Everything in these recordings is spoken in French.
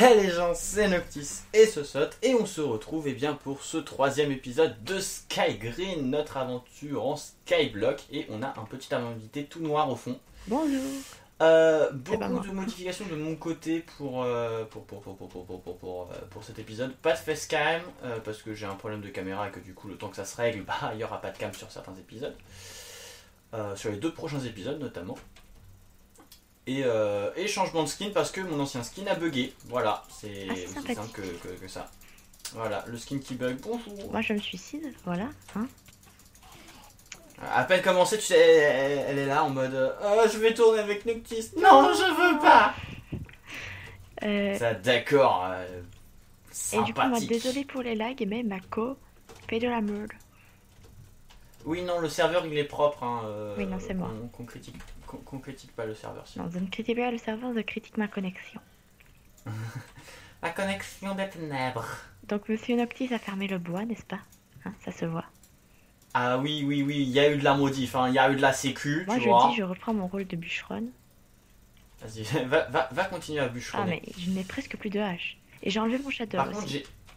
Hey les gens, c'est Noctis et ce saute et on se retrouve bien pour ce troisième épisode de Skygreen, notre aventure en Skyblock, et on a un petit invité tout noir au fond. Bonjour. Beaucoup de modifications de mon côté pour cet épisode. Pas de facecam parce que j'ai un problème de caméra et que du coup le temps que ça se règle, il n'y aura pas de cam sur certains épisodes. Sur les 2 prochains épisodes notamment. Et changement de skin parce que mon ancien skin a bugué. Voilà, c'est aussi simple que ça. Voilà, le skin qui bug. Bonjour. Moi je me suicide, voilà. Hein, à peine commencé, tu sais, elle est là en mode je vais tourner avec Noctis. Non, je veux pas. Ça, d'accord. Et du coup, moi, désolé pour les lags, mais ma co fait de la merde. Oui, non, le serveur il est propre. Hein, oui, non, c'est moi. Qu'on critique pas le serveur. Sinon. Non, je ne critique pas le serveur, je critique ma connexion. La connexion des ténèbres. Donc, Monsieur Noctis a fermé le bois, n'est-ce pas? Hein, ça se voit. Ah oui, il y a eu de la modif, hein. Il y a eu de la sécu. Moi, tu vois. dis, je reprends mon rôle de bûcheronne. Vas-y, va continuer à bûcheronner. Ah, mais je n'ai presque plus de hache. Et j'ai enlevé mon shader Par aussi. contre,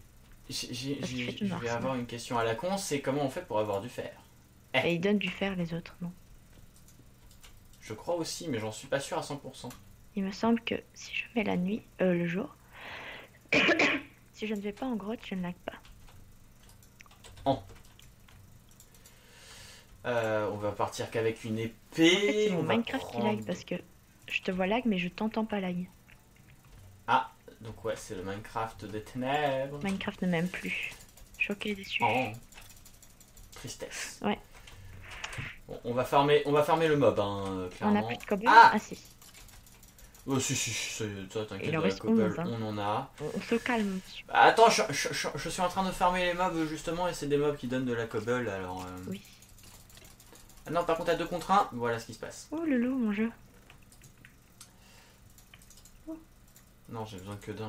je vais avoir une question à la con, c'est comment on fait pour avoir du fer? Et ils donnent du fer, les autres, non? Je crois aussi, mais j'en suis pas sûr à 100%. Il me semble que si je mets la nuit, le jour, si je ne vais pas en grotte, je ne lag pas. Oh. On va partir qu'avec une épée. En fait, c'est mon Minecraft qui lag parce que je te vois lag, mais je t'entends pas lag. Ah, donc ouais, c'est le Minecraft des ténèbres. Minecraft ne m'aime plus. Choqué et déçu. Oh. Tristesse. Ouais. Bon, on va farmer le mob, hein, clairement. On a plus de cobble. Ah si. Oh si, toi t'inquiète, de la cobble, hein. on en a. On se calme. Attends, je suis en train de farmer les mobs justement, et c'est des mobs qui donnent de la cobble, alors... Oui. Ah non, par contre à 2 contre 1, voilà ce qui se passe. Oh le loup, mon jeu. Oh. Non, j'ai besoin que d'un.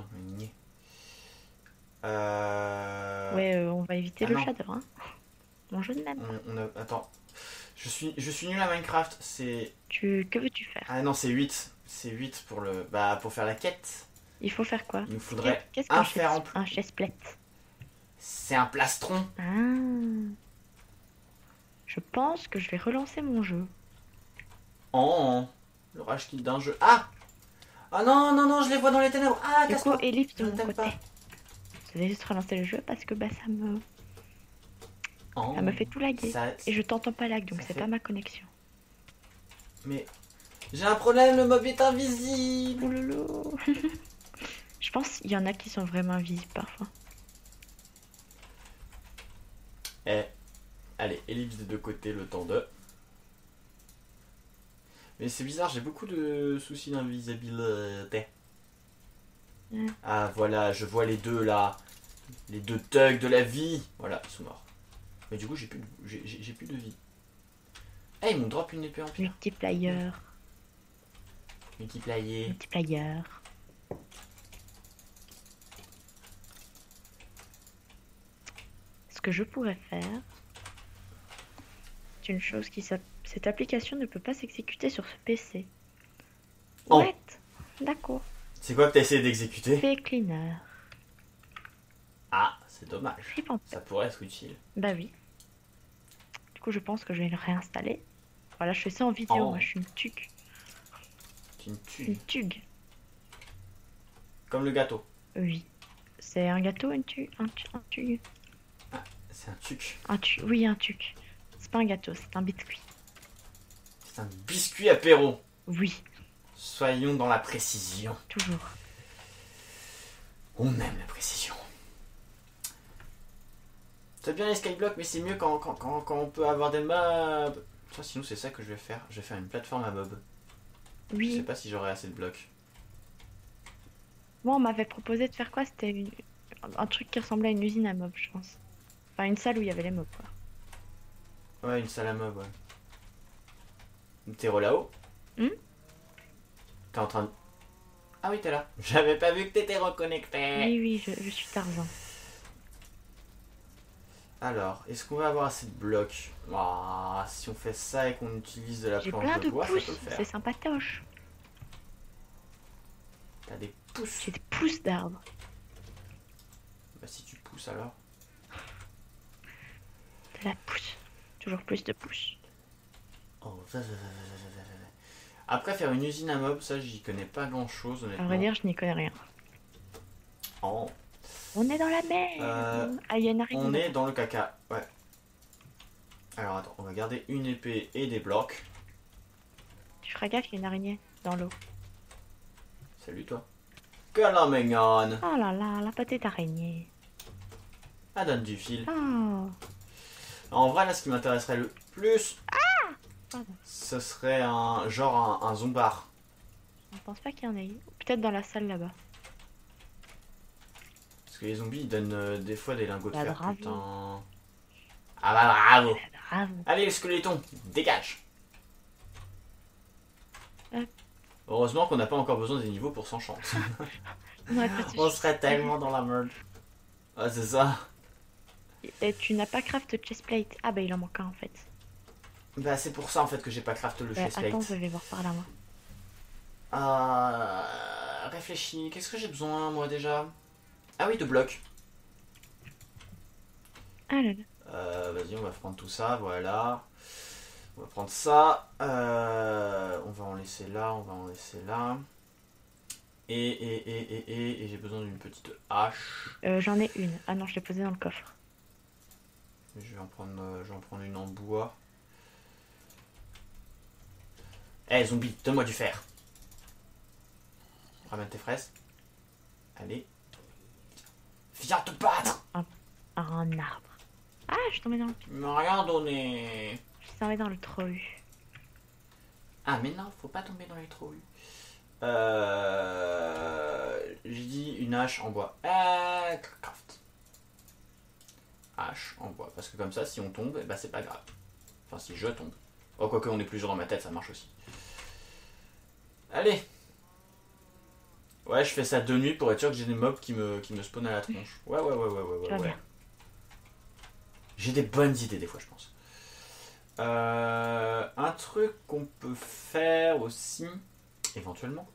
Ouais, on va éviter le shader, hein. Mon jeu de même. Attends. Je suis nul à Minecraft, c'est... Que veux-tu faire? Ah non, c'est 8. C'est 8 pour le... pour faire la quête. Il faut faire quoi? Il nous faudrait un fer en plus. Un chestplate. C'est un plastron. Ah. Je pense que je vais relancer mon jeu. Oh, le rage kit d'un jeu. Ah non, je les vois dans les ténèbres. Ah, du coup, ellipse de je mon côté. Pas. Je vais juste relancer le jeu parce que ça me... ça me fait tout laguer. Et je t'entends pas lag, donc c'est pas ma connexion. Mais j'ai un problème, le mob est invisible. Ouloulou. Je pense qu'il y en a qui sont vraiment invisibles parfois. Allez, ellipse des 2 côtés, le temps de... Mais c'est bizarre, j'ai beaucoup de soucis d'invisibilité. Ah voilà, je vois les deux là. Les 2 thugs de la vie. Voilà, ils sont morts. Mais du coup, j'ai plus de vie. Ils m'ont drop une épée en pierre. Multiplayer. Ce que je pourrais faire, c'est une chose qui s'appelle... Cette application ne peut pas s'exécuter sur ce PC. Oh. Ouais, d'accord. C'est quoi que t'as essayé d'exécuter? PE Cleaner. Ah, c'est dommage. Ça pourrait être utile. Bah oui. Du coup, je pense que je vais le réinstaller. Voilà, je fais ça en vidéo. Moi, je suis une tugue. Une tugue. Comme le gâteau. Oui. C'est un gâteau, un tugue. Ah, c'est un tuc. Oui, un tuc. C'est pas un gâteau, c'est un biscuit. C'est un biscuit apéro. Oui. Soyons dans la précision. Toujours. On aime la précision. C'est bien les skyblocks, mais c'est mieux quand on peut avoir des mobs. Sinon, c'est ça que je vais faire. Je vais faire une plateforme à mobs. Oui. Je sais pas si j'aurai assez de blocs. Moi, on m'avait proposé de faire quoi? C'était un truc qui ressemblait à une usine à mobs, je pense. Enfin, une salle où il y avait les mobs, quoi. Ouais, une salle à mobs, ouais. T'es là-haut? T'es en train de... Ah oui, t'es là. J'avais pas vu que t'étais reconnecté. Oui, je suis Tarzan. Alors, est-ce qu'on va avoir assez de blocs? Si on fait ça et qu'on utilise de la planche de bois, ça peut le faire. C'est sympatoche. T'as des pousses. J'ai des pousses d'arbres. Bah si tu pousses alors. De la pousse. Toujours plus de pouces. Oh, après faire une usine à mobs, ça j'y connais pas grand chose À honnêtement. vrai dire, je n'y connais rien. Oh. On est dans la mer. Ah, il y a une araignée. On est dans le caca, ouais. Alors attends, on va garder une épée et des blocs. Tu feras gaffe, il y a une araignée dans l'eau. Salut toi. Que la mignonne. Oh là là, la petite araignée. Elle donne du fil. Oh. En vrai là ce qui m'intéresserait le plus, Pardon. ce serait un genre un zombard. Je ne pense pas qu'il y en ait. Peut-être dans la salle là-bas. Parce que les zombies ils donnent des fois des lingots de Bah, fer, bravo. putain. Ah bah bravo. Bravo. Allez le squeletton, dégage. Hop. Heureusement qu'on n'a pas encore besoin des niveaux pour s'enchanter. On aurait pas de On soucis. serait tellement dans la merde. Ah c'est ça. Et tu n'as pas craft chestplate. Ah bah il en manque un en fait. Bah c'est pour ça en fait que j'ai pas craft le chestplate. Attends, je vais voir par là moi. Réfléchis, qu'est-ce que j'ai besoin moi déjà? Ah oui, de blocs. Ah là là. Vas-y, on va prendre tout ça, voilà. On va prendre ça. On va en laisser là, on va en laisser là. Et j'ai besoin d'une petite hache. J'en ai une. Ah non, je l'ai posée dans le coffre. Je vais en prendre une en bois. Eh zombie, donne-moi du fer. Ramène tes fraises. Allez. Viens te battre. Un arbre. Ah, je suis tombée dans le... Tu m'as rien donné. Je suis tombée dans le trou. Ah mais non, faut pas tomber dans les trous. J'ai dit une hache en bois. Craft. Hache en bois. Parce que comme ça, si on tombe, bah c'est pas grave. Enfin, si je tombe. Oh, quoique on est plusieurs dans ma tête, ça marche aussi. Allez. Ouais, je fais ça de nuit pour être sûr que j'ai des mobs qui me spawnent à la tronche. Ouais. J'ai des bonnes idées des fois, je pense. Un truc qu'on peut faire aussi, éventuellement.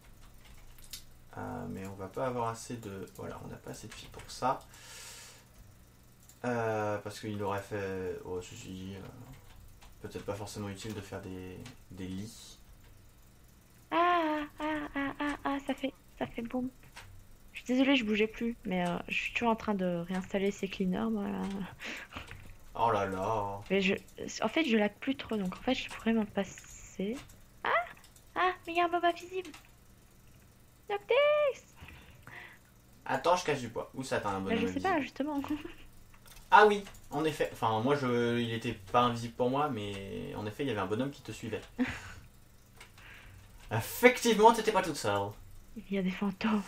Mais on va pas avoir assez de... Voilà, on n'a pas assez de fil pour ça. Parce qu'il aurait fait... Oh, ceci... peut-être pas forcément utile de faire des lits. Ça fait boum. Je suis désolée, je bougeais plus, mais je suis toujours en train de réinstaller ces cleaners, moi là. Oh là là. Mais en fait, je lag plus trop, donc en fait, je pourrais m'en passer. Ah, mais il y a un mob invisible. Noctis. Attends, je cache du bois. Où ça t'as un bonhomme Je sais pas, invisible? justement. Ah oui, en effet. Enfin, moi, il était pas invisible pour moi, mais en effet, il y avait un bonhomme qui te suivait. Effectivement, t'étais pas toute seule. Il y a des fantômes.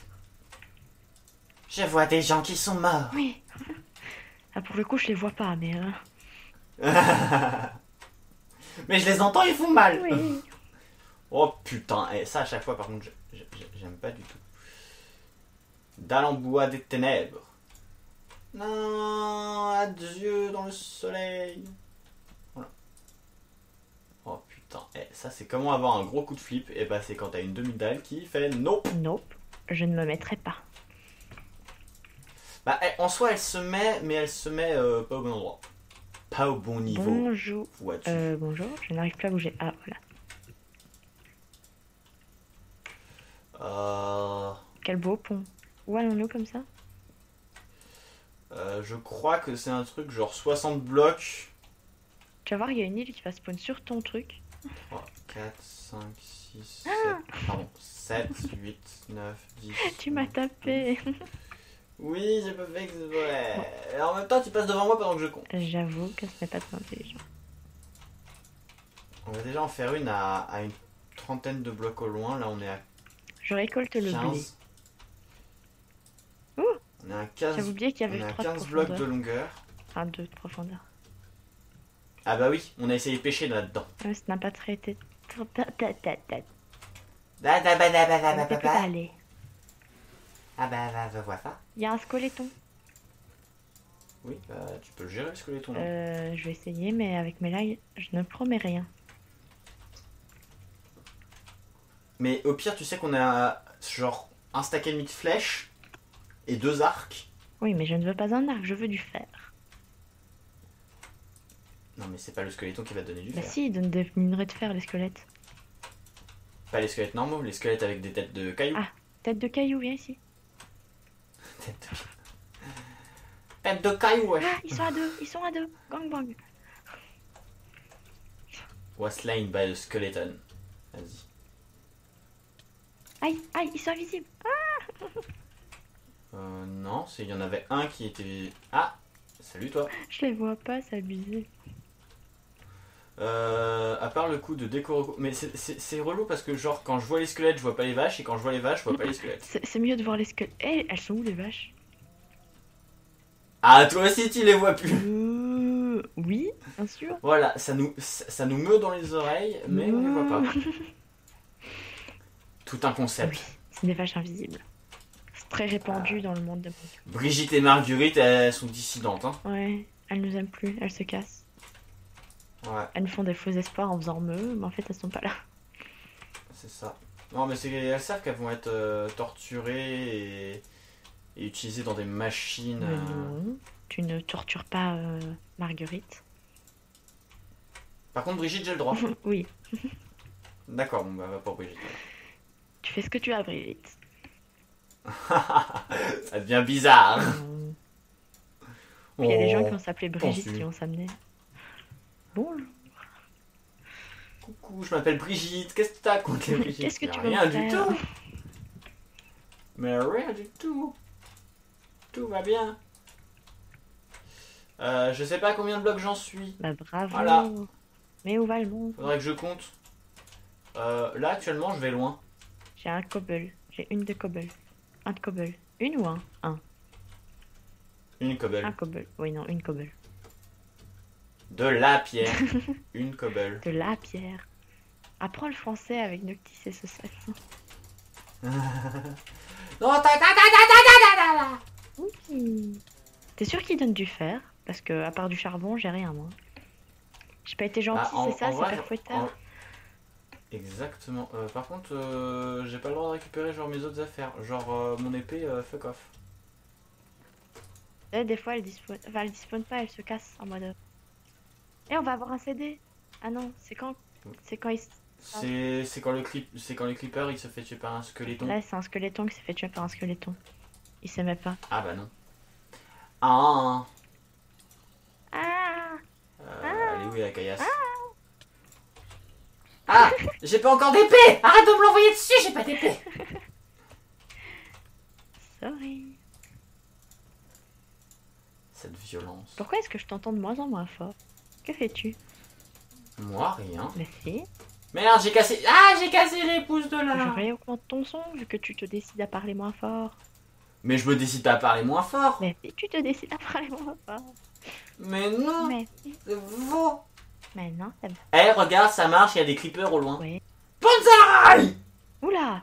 Je vois des gens qui sont morts. Oui. Ah, pour le coup, je les vois pas, mais... Mais je les entends, ils font mal. Oui. Oh putain, et ça à chaque fois, par contre, j'aime pas du tout. Dalle en bois des ténèbres. Non, adieu dans le soleil. Voilà. Oh putain, ça c'est comment avoir un gros coup de flip. Et bah c'est quand t'as une demi-dalle qui fait nope. Nope, je ne me mettrai pas. Bah en soi elle se met, mais elle se met pas au bon endroit. Pas au bon niveau. Bonjour. Vois-tu. Bonjour, je n'arrive plus à bouger. Ah, voilà. Quel beau pont. Où allons-nous comme ça? Je crois que c'est un truc genre 60 blocs. Tu vas voir, il y a une île qui va spawn sur ton truc. 3, 4, 5, 6, 7, pardon, 7, 8, 9, 10. Tu m'as tapé. Oui, j'ai pas fait exprès. Bon. Et en même temps, tu passes devant moi pendant que je compte. J'avoue que ce n'est pas très intelligent. On va déjà en faire une à une trentaine de blocs au loin. Là, on est à je récolte 15. Le blé. On est à 15, j'avais oublié qu'il y avait 15 blocs de longueur. Enfin, 2 de profondeur. Ah bah oui, on a essayé de pêcher là-dedans. Mais ça n'a pas très été... Aller. Ah bah va voir ça. Il y a un squeletton. Oui, bah tu peux le gérer le squeletton. Je vais essayer, mais avec mes lags, je ne promets rien. Mais au pire, tu sais qu'on a genre un stack et demi de flèches et 2 arcs. Oui, mais je ne veux pas un arc, je veux du fer. Non, mais c'est pas le squeletton qui va te donner du Bah fer. si, ils donnent des minerais de fer, les squelettes. Pas les squelettes normaux, les squelettes avec des têtes de cailloux. Ah, tête de caillou, viens ici. Tête de cailloux, wesh. Ah, ils sont à deux. Gangbang. Was slain by a skeleton. Vas-y. Aïe, aïe, ils sont invisibles. Non, il y en avait un qui était... Ah, salut toi. Je les vois pas, c'est abusé. À part le coup de décor... Mais c'est relou parce que genre quand je vois les squelettes, je vois pas les vaches, et quand je vois les vaches, je vois pas les squelettes. C'est mieux de voir les squelettes. Eh, elles sont où les vaches? Ah, toi aussi tu les vois plus. Oui, bien sûr. Voilà, ça nous meut dans les oreilles, mais on les voit pas. Tout un concept. Oui, c'est des vaches invisibles. C'est très répandu dans le monde de Minecraft. Brigitte et Marguerite, elles sont dissidentes, hein. Ouais, elles nous aiment plus, elles se cassent. Ouais, Elles nous font des faux espoirs en faisant meuh, mais en fait elles sont pas là. c'est ça. Non, mais elles savent qu'elles vont être torturées et utilisées dans des machines. Mais non, tu ne tortures pas Marguerite. Par contre, Brigitte, j'ai le droit. Oui, D'accord, bon, bah, va pour Brigitte. tu fais ce que tu as, Brigitte. Ça devient bizarre. Puis il y a des gens qui Oh, vont s'appeler Brigitte pensu. qui vont s'amener. Bonjour. Coucou, je m'appelle Brigitte. Qu'est-ce que t'as contre les Brigitte? Qu'est-ce que Mais tu veux rien me du faire? tout. Mais rien du tout. Tout va bien. Je sais pas combien de blocs j'en suis. Bah bravo. Voilà. Mais où va le monde? Faudrait que je compte. Là, actuellement, je vais loin. J'ai un cobble. J'ai une de cobble. Un de cobble. Une ou un? Un. Une cobble. Un cobble. Oui, non, une cobble. De la pierre. Une cobble. De la pierre. Apprends le français avec Noctis et ce sac. Non, T'es sûr qu'il donne du fer? Parce que à part du charbon, j'ai rien moi. J'ai pas été gentil, Ah, c'est ça, c'est vrai, père fouettard. Exactement. Par contre, j'ai pas le droit de récupérer genre mes autres affaires. Genre mon épée, fuck off. Des fois, elle dispone... Enfin, elle dispone pas, elle se casse en mode... Et on va avoir un CD. Ah non, c'est quand... C'est quand il... C'est quand le creeper il se fait tuer par un squeletton. Là, c'est un squeletton qui s'est fait tuer par un squeletton. Il s'aimait pas. Ah bah non. Ah. Ah, Elle est où la caillasse? Ah, j'ai pas encore d'épée. Arrête de me l'envoyer dessus, j'ai pas d'épée. sorry. Cette violence. Pourquoi est-ce que je t'entends de moins en moins fort? Que fais-tu? Moi rien. Mais si. Merde, j'ai cassé. Ah, j'ai cassé les pouces de Je là. réaugmente ton son vu que tu te décides à parler moins fort. Mais je me décide à parler moins fort. Mais si tu te décides à parler moins fort. Mais non, Mais si. c'est faux. Mais non, ça va. Eh, regarde, ça marche, il y a des creepers au loin. Ouais. Bonsaï! Oula!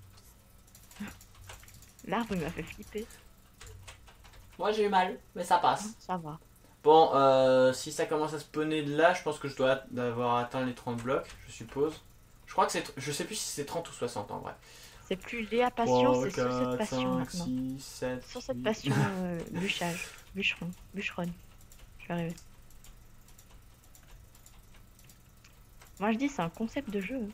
L'arbre il m'a fait flipper. Moi j'ai eu mal, mais ça passe. Ça va. Bon, si ça commence à spawner de là, je pense que je dois avoir atteint les 30 blocs, je suppose. Je crois que c'est... Je sais plus si c'est 30 ou 60 en vrai. C'est plus Léa Passion, 3, c'est sur cette 4, passion 5, maintenant. 6, 7, Sur cette 8. passion bûchage. Bûcheron. Bûcheronne. Je vais arriver. Moi je dis c'est un concept de jeu.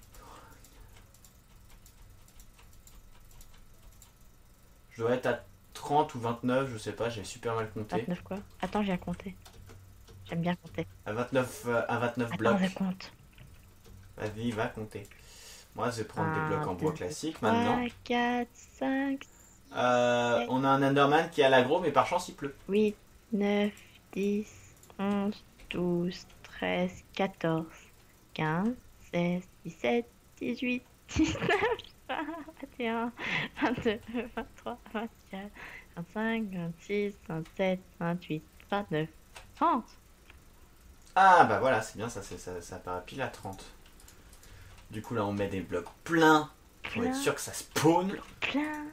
Je dois être à 30 ou 29, je sais pas, j'ai super mal compté. 29 quoi? Attends, j'ai à compter. J'aime bien compter. À 29 Attends, blocs. je compte. Vas-y, va compter. Moi, je vais prendre des Un, blocs en bois deux, classique 3, maintenant. 4, 5, On a un Enderman qui est à l'agro, mais par chance il pleut. 8, 9, 10, 11, 12, 13, 14, 15, 16, 17, 18, 19, 20, 21, 22, 23, 24, 25, 26, 27, 28, 29, 30. Ah bah voilà, c'est bien, ça paraît pile à 30. Du coup là on met des blocs pleins pour être sûr que ça spawn. Plein.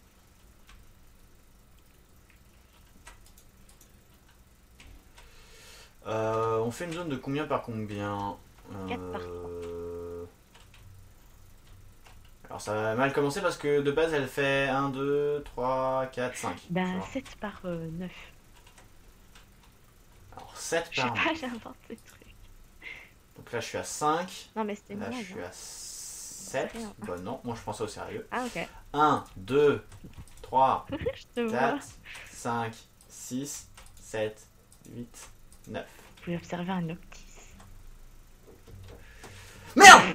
On fait une zone de combien par combien 4 par Alors ça va mal commencer parce que de base elle fait 1, 2, 3, 4, 5. Bah 7 par 9. Alors 7 Je sais par 9. pas, j'invente des trucs. Donc là je suis à 5. Non mais c'était Là moi. je suis à 7. rien. Bah non, moi je pensais au sérieux. Ah ok. 1, 2, 3, Je te vois. 4, 5, 6, 7, 8, 9. Vous pouvez observer un octis. Merde!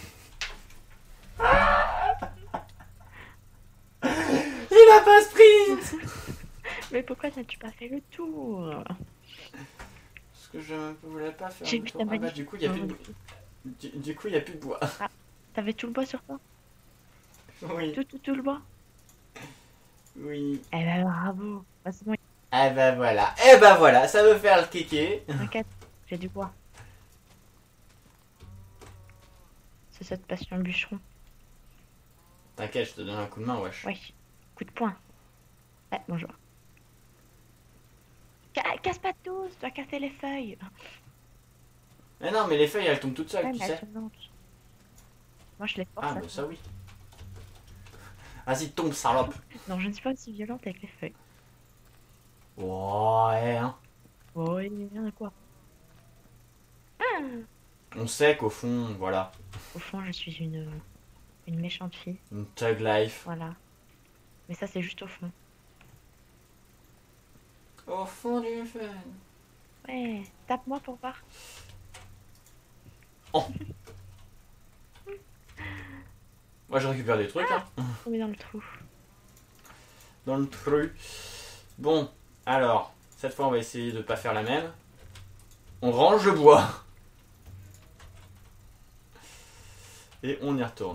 Il a pas sprint! Mais pourquoi n'as-tu pas fait le tour? Parce que je ne voulais pas faire J'ai le vu tour. ta Ah bah magnifique du coup il y a plus de main. bois. Du coup il y a plus de bois. T'avais tout le bois sur toi? Oui, Tout le bois? oui. Eh ben bravo. Bah, c'est bon, Eh ben voilà. Eh ben voilà, ça veut faire le kéké. t'inquiète, j'ai du bois. C'est ça de passion le bûcheron. T'inquiète, je te donne un coup de main, wesh. Ouais. Coup de poing. Ouais, bonjour. Casse pas tous, tu dois casser les feuilles. Mais non, mais les feuilles elles tombent toutes seules, Ouais, tu mais elles sais. sont lentes. Moi je les force. Ah, à bah tomber. ça oui. Vas-y, tombe, salope. Non, je ne suis pas aussi violente avec les feuilles. Ouais, hein. Oh, il y en a quoi? Ah, On sait qu'au fond, voilà. au fond, je suis une méchante fille. Une thug life. Voilà. Mais ça, c'est juste au fond. Au fond du fun. Ouais, tape-moi pour voir. Moi je récupère des trucs, hein. Tomber dans le trou. Dans le truc. Bon, alors, cette fois on va essayer de pas faire la même. On range le bois. Et on y retourne.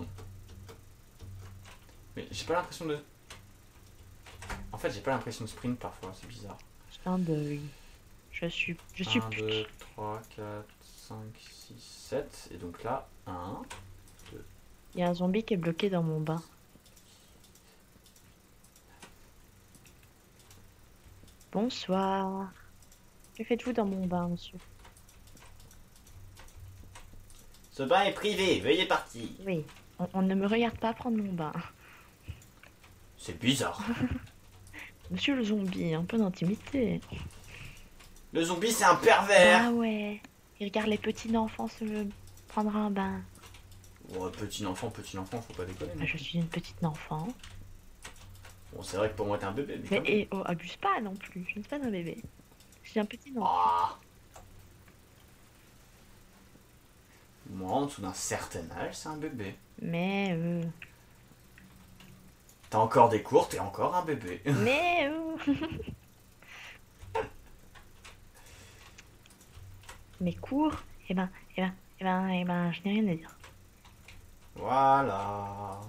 Mais j'ai pas l'impression de... En fait j'ai pas l'impression de sprint parfois, c'est bizarre. C'est un bug. Je suis 1, 2, 3, 4, 5, 6, 7. Et donc là, 1. Il y a un zombie qui est bloqué dans mon bain. Bonsoir. Que faites-vous dans mon bain, monsieur? Ce bain est privé, veuillez partir. Oui, on ne me regarde pas prendre mon bain. C'est bizarre. Monsieur le zombie, un peu d'intimité. Le zombie c'est un pervers. Ah ouais. Il regarde les petits enfants se prendre un bain. Oh, petit enfant, faut pas déconner. Ah, je suis une petite enfant. Bon, c'est vrai que pour moi t'es un bébé, mais Mais quand même. et, oh, abuse pas non plus. Je ne suis pas un bébé. Je suis un petit enfant. Ah. Moi, en dessous d'un certain âge, c'est un bébé. Mais T'as encore des cours, t'es encore un bébé. mais mes cours, je n'ai rien à dire. Voilà.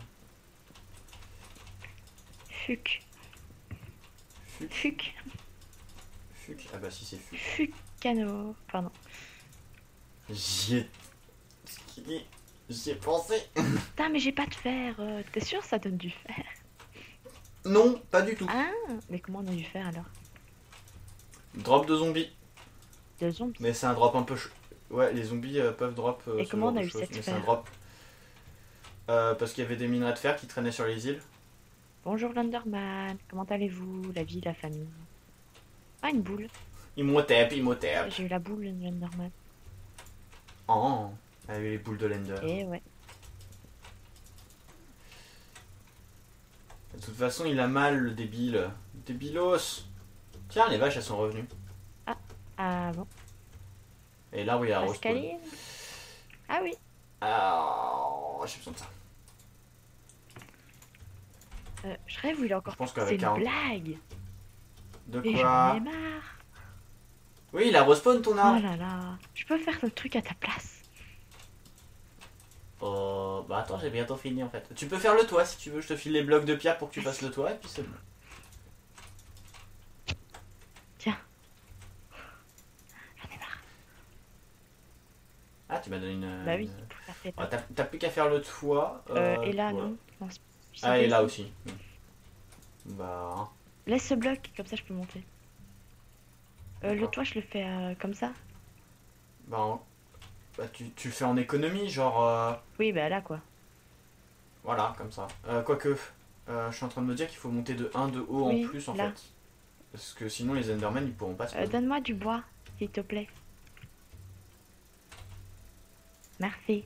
Fuc. Fuc, Fuc. fuc. Ah bah si c'est fuc. Fucano. Pardon. J'y ai... J'y ai pensé. Putain, mais j'ai pas de fer. T'es sûr ça donne du fer? Non, pas du tout. Ah, mais comment on a du fer alors? Drop de zombies. De zombies. Mais c'est un drop un peu... Ouais, les zombies peuvent drop Et ce comment genre on a de eu choses, cette mais c'est un fer? drop. Parce qu'il y avait des minerais de fer qui traînaient sur les îles. Bonjour Landerman, comment allez-vous? La vie, la famille. Ah, une boule. Imhotep. J'ai eu la boule, Landerman. Oh, avec les boules de l'Ender. Et ouais. De toute façon, il a mal, le débile. Débilos. Tiens, les vaches, elles sont revenues. Ah bon. Et là, oui, il y a Rose Paul. Pascaline. Ah oui. Ah, j'ai besoin de ça. Je rêve où il est encore. Je pense C'est qu'avec une 40... blague. De Et j'en ai quoi? marre. Oui, il a respawn ton Oh arbre. là là. Je peux faire le truc à ta place. Oh, bah attends, j'ai bientôt fini en fait. Tu peux faire le toit si tu veux, je te file les blocs de pierre pour que tu fasses le toit et puis c'est bon. Tiens. J'en ai marre. Ah, tu m'as donné une... Bah oui, une- pour faire tes Oh, t'as plus qu'à faire le toit. Et là, voilà. non. Non, Ah, et là ici. aussi. Bah... hein. Laisse ce bloc, comme ça je peux monter. Le D'accord. toit, je le fais comme ça. Bah, tu le fais en économie, genre... Oui, bah là quoi. Voilà, comme ça. Quoique, je suis en train de me dire qu'il faut monter de 1 de haut Oui, en plus en là. fait. Parce que sinon les Endermen ils pourront pas se poser. Donne-moi du bois, s'il te plaît. Merci.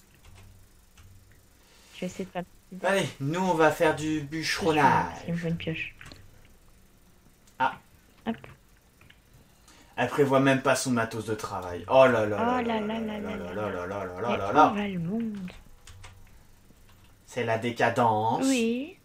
Je vais essayer de faire... Allez, nous on va faire du bûcheronnage. Il me faut une pioche. Ah. Hop. Elle prévoit même pas son matos de travail. Oh là là Oh là là là là là là là là là là là Mais là là où là. va le monde? C'est la décadence. Oui.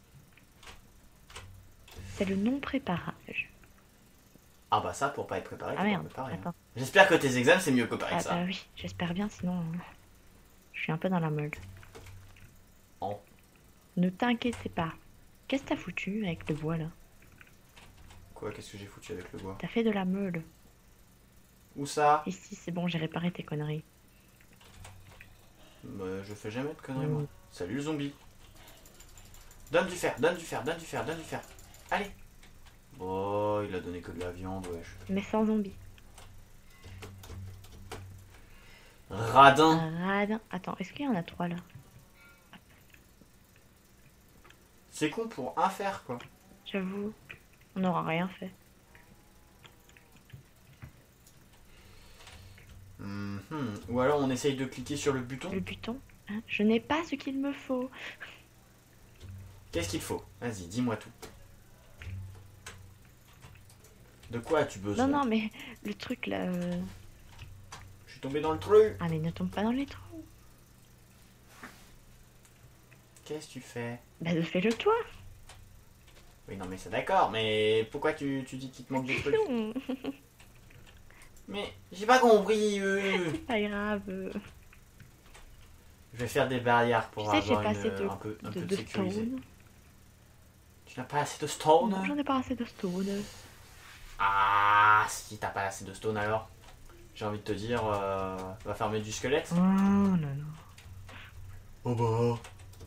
C'est le non-préparage. Ah bah ça, pour pas être préparé, Ah faut pas merde, préparer, hein. attends. J'espère que tes examens c'est mieux préparé Ah que ça. bah oui, j'espère bien, sinon je suis un peu dans la meule. Oh. Ne t'inquiète pas. Qu'est-ce que t'as foutu avec le bois là? Quoi, qu'est-ce que j'ai foutu avec le bois? T'as fait de la meule. Où ça? Ici, c'est bon, j'ai réparé tes conneries. Bah, je fais jamais de conneries moi. Salut le zombie. Donne du fer, donne du fer, donne du fer, donne du fer. Allez. Oh, il a donné que de la viande, wesh. Mais sans zombies. Radin. Radin. Attends, est-ce qu'il y en a 3 là? C'est con pour un fer quoi. J'avoue, on n'aura rien fait. Ou alors on essaye de cliquer sur le bouton. Le buton, hein? Je n'ai pas ce qu'il me faut. Qu'est-ce qu'il faut? Vas-y, dis-moi tout. De quoi as-tu besoin? Non, non, mais le truc là. Je suis tombé dans le trou. Ah, mais ne tombe pas dans les trous. Qu'est-ce que tu fais? Bah, fais-le toi. Oui, non, mais c'est d'accord, mais pourquoi tu dis qu'il te manque des trucs? Non, Mais j'ai pas compris. c'est pas grave. Je vais faire des barrières Tu pour sais, j'ai avoir pas assez un peu de de sécurité. stone. Tu n'as pas assez de stone? Non, j'en ai pas assez de stone. Ah, si t'as pas assez de stone alors, j'ai envie de te dire, va farmer du squelette. Oh, non, non. Oh bah.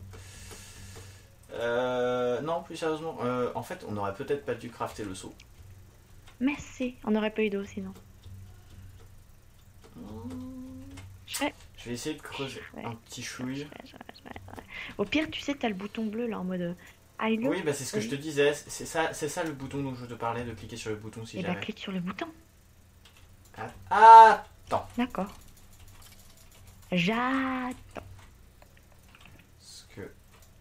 Non, plus sérieusement, en fait, on aurait peut-être pas dû crafter le seau. Mais si, on n'aurait pas eu d'eau sinon. Je vais essayer de creuser un petit chouille. Au pire, tu sais, t'as le bouton bleu là en mode I love. Oui, bah c'est ce que je te disais. C'est ça le bouton dont je te parlais, de cliquer sur le bouton si Et bah, jamais. clique sur le bouton. Attends. D'accord. J'attends. Parce que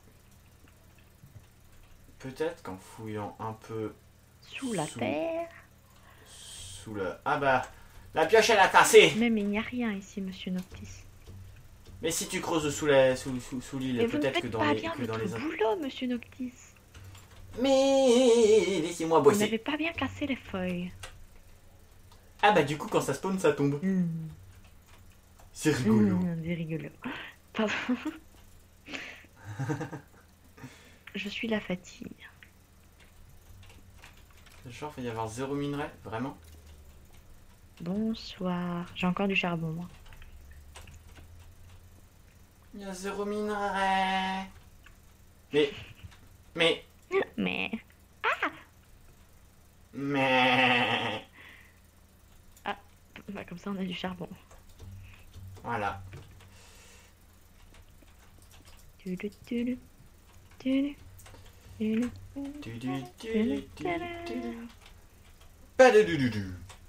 peut-être qu'en fouillant un peu Sous la terre. sous le... Ah bah, la pioche elle a cassé. Même il n'y a rien ici, monsieur Noctis. Mais si tu creuses sous l'île, Et vous ne peut-être que faites dans pas les... bien Que dans votre les... boulot, monsieur Noctis. Mais laissez-moi Vous bosser. n'avez pas bien cassé les feuilles. Ah bah du coup quand ça spawn ça tombe. C'est rigolo. C'est rigolo. Pardon. Je suis la fatigue. Genre il va y avoir 0 minerai, vraiment? Bonsoir. J'ai encore du charbon, moi. Il y a 0 minerai. Mais... Mais... Bah, comme ça, on a du charbon. Voilà. Tudu, tudu, tudu, tudu. Pas de du.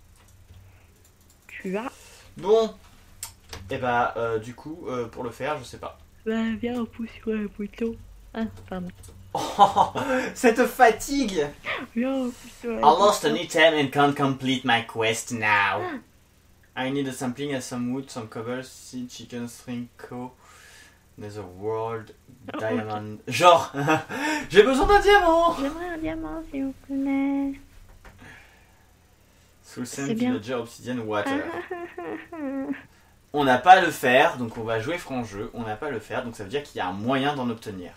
Tu as... Bon. Et bah du coup pour le faire je sais pas. Bah, viens, on pousse sur un bouton. Ah, pardon. Oh, cette fatigue. Viens, on pousse sur un I bouton. lost an item and can't complete my quest now. I need a sampling and some wood, some cobble, seed, chicken, string, co. Nether world, diamond. Genre, j'ai besoin d'un diamant. J'aimerais un diamant, s'il vous plaît. Soul C'est sand, bien. villager, obsidian, water. On n'a pas à le faire, donc on va jouer franc jeu. On n'a pas à le faire, donc ça veut dire qu'il y a un moyen d'en obtenir.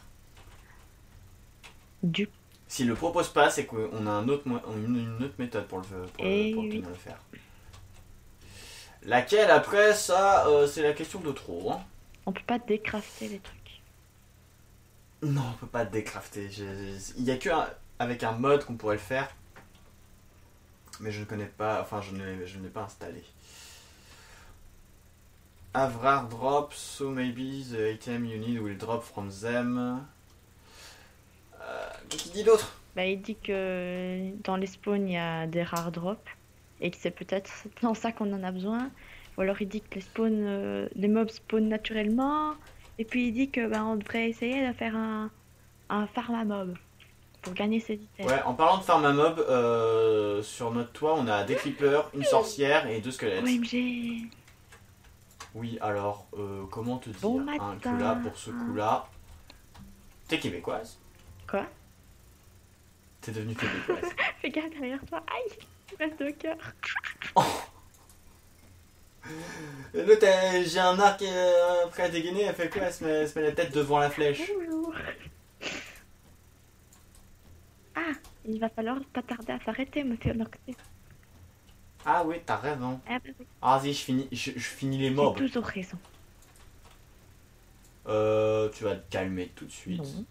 Du S'il le propose pas, c'est qu'on a une autre méthode pour obtenir le faire. Laquelle après ça, c'est la question de trop. Hein. On peut pas décrafter les trucs. Non, on peut pas décrafter. Il y a que avec un mode qu'on pourrait le faire. Mais je ne connais pas, enfin je ne l'ai pas installé. have rare drops, so maybe the item you need will drop from them. Qu'est-ce qu'il dit d'autre? Bah, il dit que dans les spawns, il y a des rares drops et que c'est peut-être dans ça qu'on en a besoin. Ou alors il dit que les mobs spawnent naturellement. Et puis il dit que bah, on devrait essayer de faire un farm à mob pour gagner ses items. Ouais, en parlant de farm à mob, sur notre toit, on a des creepers, une sorcière et 2 squelettes. OMG. Oui, alors, comment te dire Bon hein, que matin. là, pour ce coup-là, t'es québécoise. Quoi? T'es devenue québécoise. Fais gaffe derrière toi. Aïe! Reste de cœur. L'autre, j'ai un arc prêt à dégainer, elle fait quoi? Elle se met la tête devant la flèche. Bonjour. Ah, il va falloir pas tarder à s'arrêter, monsieur Nocté. Ah oui, t'as raison. Ah bah oui, Ah vas-y, je finis les j'ai mobs. toujours raison. Tu vas te calmer tout de suite. Non.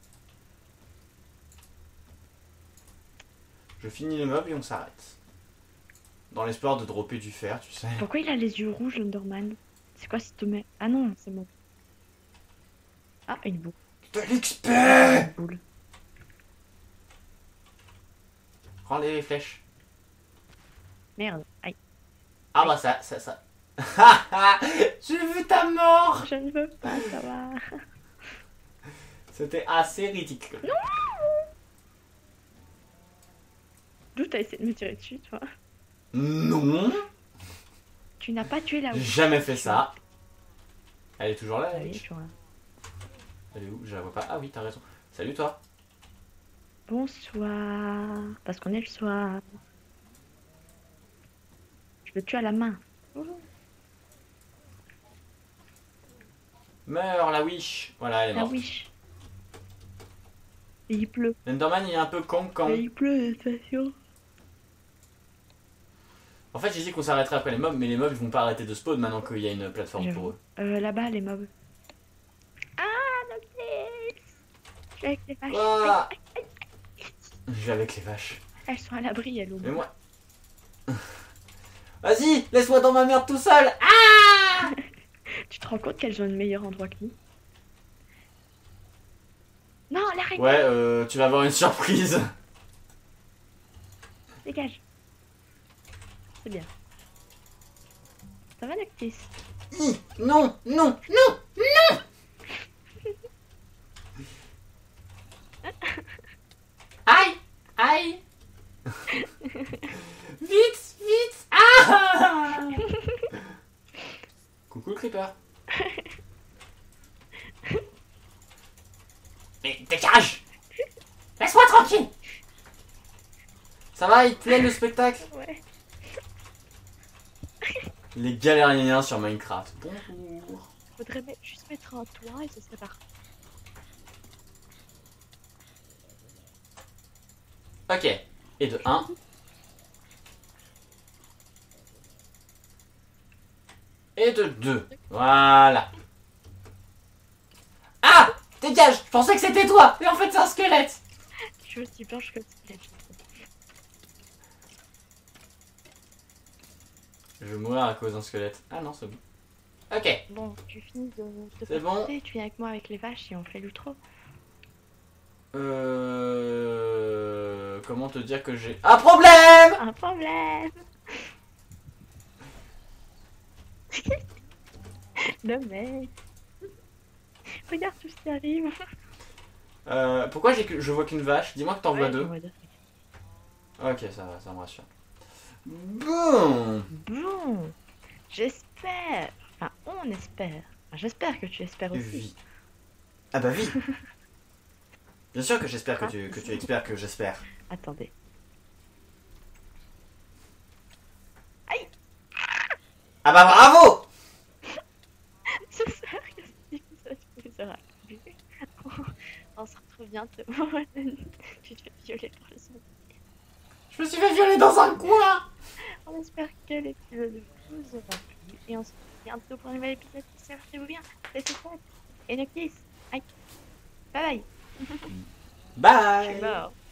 Je finis les mobs et on s'arrête. Dans l'espoir de dropper du fer, tu sais. Pourquoi il a les yeux rouges, Underman? C'est quoi cette met? Ah non, c'est bon. Ah, une boule. De l'expert! Une boule. Prends les flèches. Merde. Aïe. Ah bah ça. J'ai vu ta mort! Je ne veux pas, ça va. C'était assez ridicule. Non! D'où t'as essayé de me tirer dessus, toi? Non! Tu n'as pas tué la J'ai witch. jamais fait ça. Elle est toujours là, Ah la oui, witch? toujours là. Elle est où? Je la vois pas. Ah oui, t'as raison. Salut toi. Bonsoir. Parce qu'on est le soir. Je le tue à la main. Meurs la wish. Voilà, elle est La morte. wish. Et il pleut. L'Enderman il est un peu con quand. Et il pleut, la station. En fait j'ai dit qu'on s'arrêterait après les mobs, mais les mobs ils vont pas arrêter de spawn maintenant qu'il y a une plateforme pour eux. Là-bas, les mobs. Ah, Noctis! Je suis avec les vaches. Ah Aïe, aïe, je vais avec les vaches. elles sont à l'abri, elles, au Mais moins. moi. Vas-y, laisse-moi dans ma merde tout seul. Ah Tu te rends compte qu'elles ont un meilleur endroit que nous? Non, l'arrête! Ouais, tu vas avoir une surprise. Dégage. C'est bien. Ça va, Noctis? Non, non, non, non. Aïe, aïe. Vite, vite. Ah coucou le creeper. Mais dégage. Laisse-moi tranquille. Ça va, il te plaît le spectacle? Ouais. Les galériens sur Minecraft. Bonjour. Faudrait juste mettre un toit et ce serait parfait. Ok. Et de 1. Et de 2. Voilà. Ah! Dégage! Je pensais que c'était toi! Mais en fait c'est un squelette! Je suis aussi blanche que le squelette. Je vais mourir à cause d'un squelette. Ah non, c'est bon. Ok. Bon, tu finis de C'est bon. passer, tu viens avec moi avec les vaches et on fait l'outro. Comment te dire que j'ai un problème? Un problème! Le mec! Regarde tout ce qui arrive! Pourquoi je vois qu'une vache? Dis-moi que t'en vois Ouais, deux. j'en vois deux. Ok, ça va, ça me rassure. Bon. Bon, j'espère, enfin on espère, enfin, j'espère que tu espères aussi. Vie. Ah bah oui. Bien sûr que j'espère que tu espères que j'espère. Attendez. Aïe! Ah bah bravo! J'espère que ça te sera plu. On se retrouve bientôt. Tu te fais violer par le son. Je me suis fait violer dans un coin! On espère que l'épisode vous aura plu. Et on se retrouve bientôt pour un nouvel épisode. Servez-vous bien. Restez sages. Et Noctis. Aïe. Bye bye. Bye! Je suis mort.